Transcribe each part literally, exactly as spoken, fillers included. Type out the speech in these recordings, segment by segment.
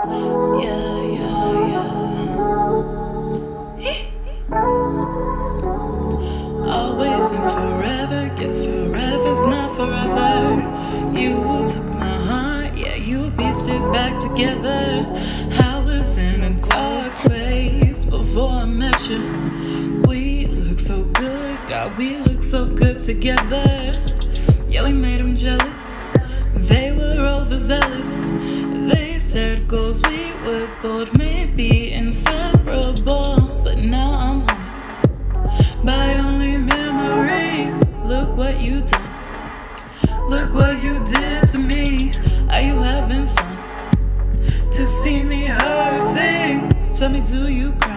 Yeah, yeah, yeah. Always and forever, gets forever's not forever. You took my heart, yeah, you pieced it back together. I was in a dark place before I met you. We look so good, God, we look so good together. Yeah, we made them jealous, they were overzealous. They said goals, we were gold, maybe inseparable. But now I'm haunted by only memories. Look what you done, look what you did to me. Are you having fun to see me hurting? Tell me, do you cry?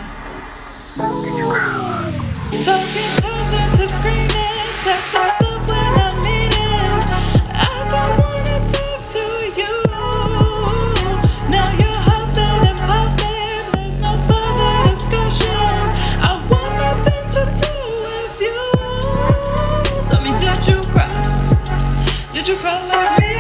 Talking turns into screaming, texting stuff when I'm meeting. I don't wanna talk to you. Now you're huffing and puffing, there's no further discussion. I want nothing to do with you. Tell me, did you cry? Did you cry like me?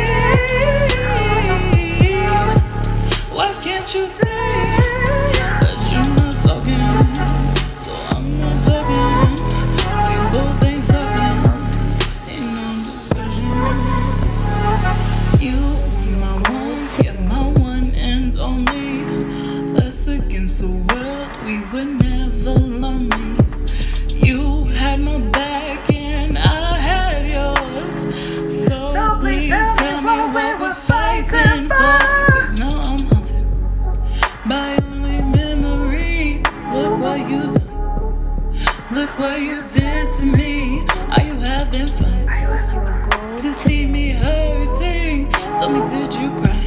Why can't you say that you're not talking? So I'm not talking. We both ain't talking. Ain't no discussion. You was my one, yeah, my one and only. Us against the world, we were never lonely. You had my back and I had yours. So please tell me what we're fighting for. Cause now I'm haunted by only memories. Look what you done, look what you did to me. Are you having fun to see me hurting? Tell me, did you cry?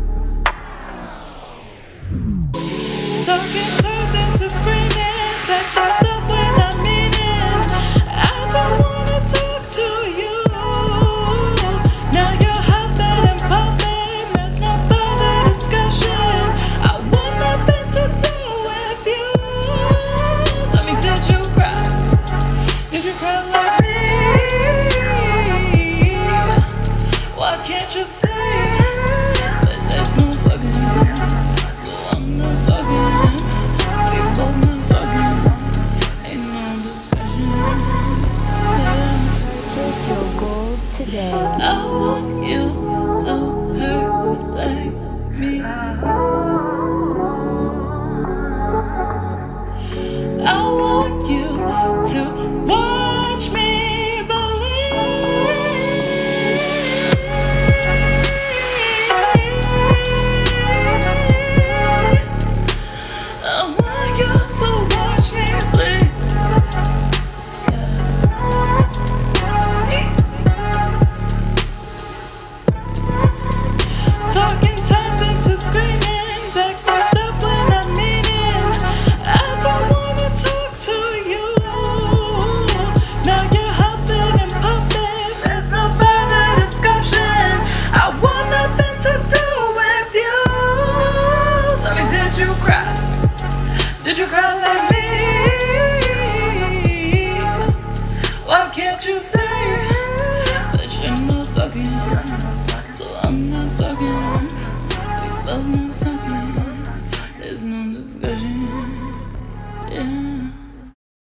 Talking turns into screaming, texting stuff when I'm meaning. I don't wanna talk to you. Now you're huffing and puffing, there's no further discussion. I want nothing to do with you. Tell me, did you cry? Did you cry like me? Why can't you say that there's no fucking? So I'm not fucking. We both not fucking. Ain't no discussion. Yeah. Purchase your gold today. I want you.